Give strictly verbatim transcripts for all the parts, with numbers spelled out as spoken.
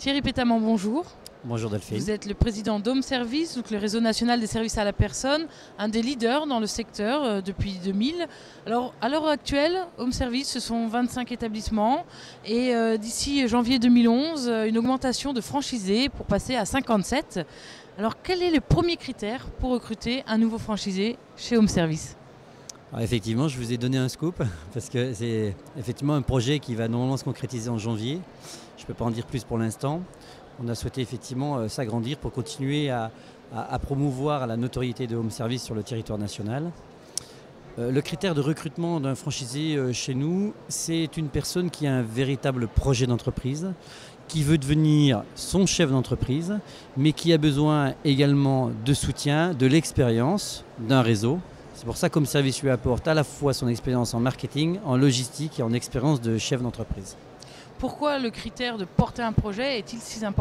Thierry Pétamant, bonjour. Bonjour Delphine. Vous êtes le président d'Home Service, donc le réseau national des services à la personne, un des leaders dans le secteur euh, depuis deux mille. Alors, à l'heure actuelle, Home Service, ce sont vingt-cinq établissements et euh, d'ici janvier deux mille onze, euh, une augmentation de franchisés pour passer à cinquante-sept. Alors, quel est le premier critère pour recruter un nouveau franchisé chez Home Service ? Alors effectivement, je vous ai donné un scoop parce que c'est effectivement un projet qui va normalement se concrétiser en janvier. Je ne peux pas en dire plus pour l'instant. On a souhaité effectivement euh, s'agrandir pour continuer à, à, à promouvoir la notoriété de Home Service sur le territoire national. Euh, le critère de recrutement d'un franchisé euh, chez nous, c'est une personne qui a un véritable projet d'entreprise, qui veut devenir son chef d'entreprise, mais qui a besoin également de soutien, de l'expérience, d'un réseau. C'est pour ça qu'Home Service lui apporte à la fois son expérience en marketing, en logistique et en expérience de chef d'entreprise. Pourquoi le critère de porter un projet est-il si important ?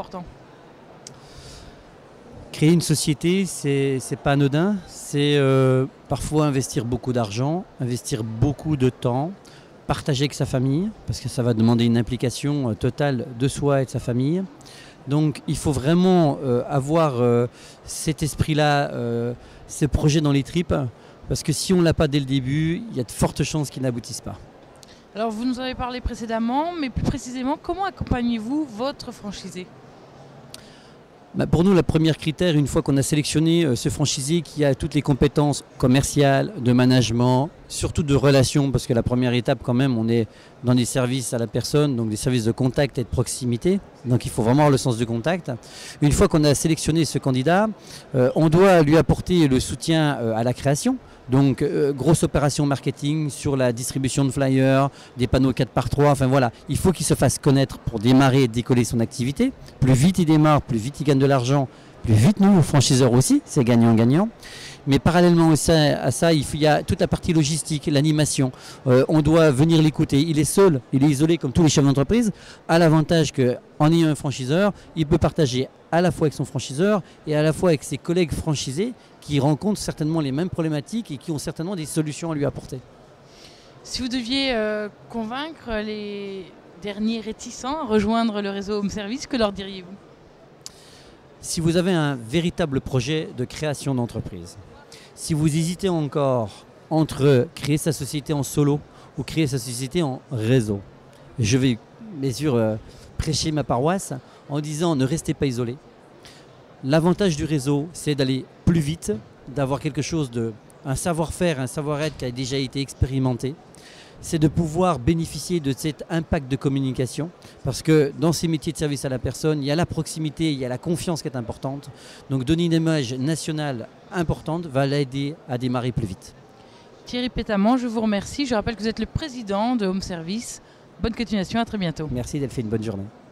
Créer une société, c'est c'est pas anodin. C'est euh, parfois investir beaucoup d'argent, investir beaucoup de temps, partager avec sa famille, parce que ça va demander une implication euh, totale de soi et de sa famille. Donc il faut vraiment euh, avoir euh, cet esprit-là, euh, ce projet dans les tripes, parce que si on ne l'a pas dès le début, il y a de fortes chances qu'il n'aboutisse pas. Alors, vous nous avez parlé précédemment, mais plus précisément, comment accompagnez-vous votre franchisé ? Bah pour nous, le premier critère, une fois qu'on a sélectionné euh, ce franchisé qui a toutes les compétences commerciales, de management, surtout de relations, parce que la première étape quand même, on est dans des services à la personne, donc des services de contact et de proximité, donc il faut vraiment avoir le sens du contact. Une fois qu'on a sélectionné ce candidat, euh, on doit lui apporter le soutien euh, à la création. Donc, euh, grosse opération marketing sur la distribution de flyers, des panneaux quatre par trois, enfin voilà, il faut qu'il se fasse connaître pour démarrer et décoller son activité. Plus vite il démarre, plus vite il gagne de l'argent, plus vite nous, franchiseurs aussi, c'est gagnant-gagnant. Mais parallèlement à ça, à ça, il y a toute la partie logistique, l'animation. Euh, on doit venir l'écouter. Il est seul, il est isolé comme tous les chefs d'entreprise, à l'avantage qu'en ayant un franchiseur, il peut partager à la fois avec son franchiseur et à la fois avec ses collègues franchisés qui rencontrent certainement les mêmes problématiques et qui ont certainement des solutions à lui apporter. Si vous deviez euh, convaincre les derniers réticents à rejoindre le réseau Home Service, que leur diriez-vous ? Si vous avez un véritable projet de création d'entreprise, si vous hésitez encore entre créer sa société en solo ou créer sa société en réseau, je vais bien sûr euh, prêcher ma paroisse en disant ne restez pas isolés. L'avantage du réseau, c'est d'aller plus vite, d'avoir quelque chose de, un savoir-faire, un savoir-être qui a déjà été expérimenté. C'est de pouvoir bénéficier de cet impact de communication, parce que dans ces métiers de service à la personne, il y a la proximité, il y a la confiance qui est importante. Donc donner une image nationale importante va l'aider à démarrer plus vite. Thierry Pétamant, je vous remercie. Je rappelle que vous êtes le président de Home Service. Bonne continuation, à très bientôt. Merci Delphine, bonne journée.